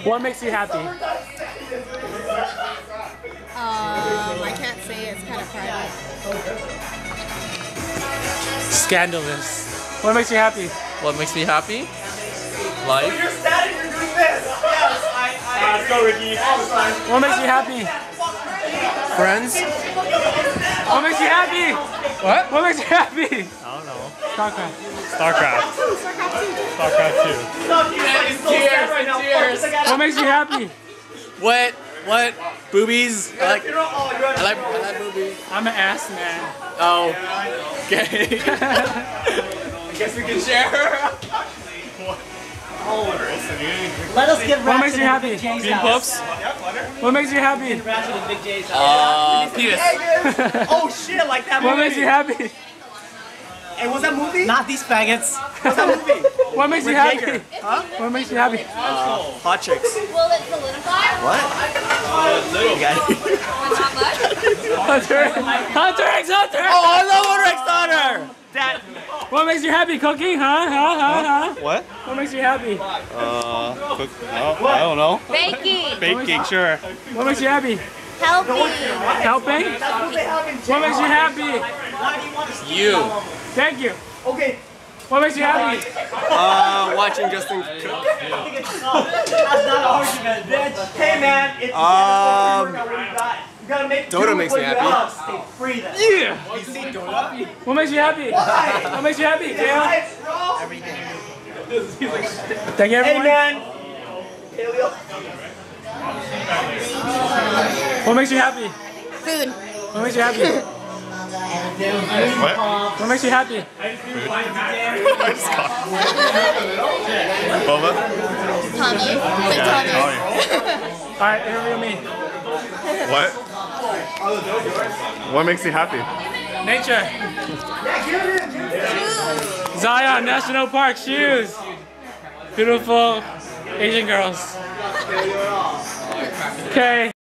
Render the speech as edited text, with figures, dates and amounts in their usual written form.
What makes you happy? I can't say, it's kind of private. Scandalous. What makes you happy? What makes me happy? Life. You're static, you're doing this. Yes, let's go, Ricky. What makes you happy? Friends. What makes you happy? What? What makes you happy? I don't know. StarCraft. StarCraft. StarCraft 2. Cheers. What makes you happy? What? Boobies. I like boobies. I'm an ass man. Oh. Okay. I guess we can share. Let us get What makes you happy? Bean Puffs. What makes you happy? Penis. Oh shit, like that movie. What makes you happy? Hey, what's that movie? Not these faggots. What's that movie? What makes you With happy? Jaeger. Huh? What makes you happy? Hot chicks. Will it solidify? What? You got it. Not much? Hunter X Hunter! Oh, I love Hunter X Hunter. That. What makes you happy? Cooking? Huh? What? What makes you happy? Cook. No, I don't know. Baking. Baking, sure. What makes you happy? Helping. Helping? What makes you happy? You. Thank you. Okay. What makes you happy? Watching Justin cook. That's not an argument, bitch. Hey man, it's you gotta make Dota do makes what me you happy. love. Stay free then. Yeah. What makes you happy? Why? What makes you happy, Dale? Life, bro. Thank you, Hey everyone. man. Paleo. What makes you happy? Food. What makes you happy? What? What makes you happy? Boba? Tommy. Like Tommy. Alright, interview me. What? What makes you happy? Nature. Zion National Park shoes. Beautiful Asian girls. Okay.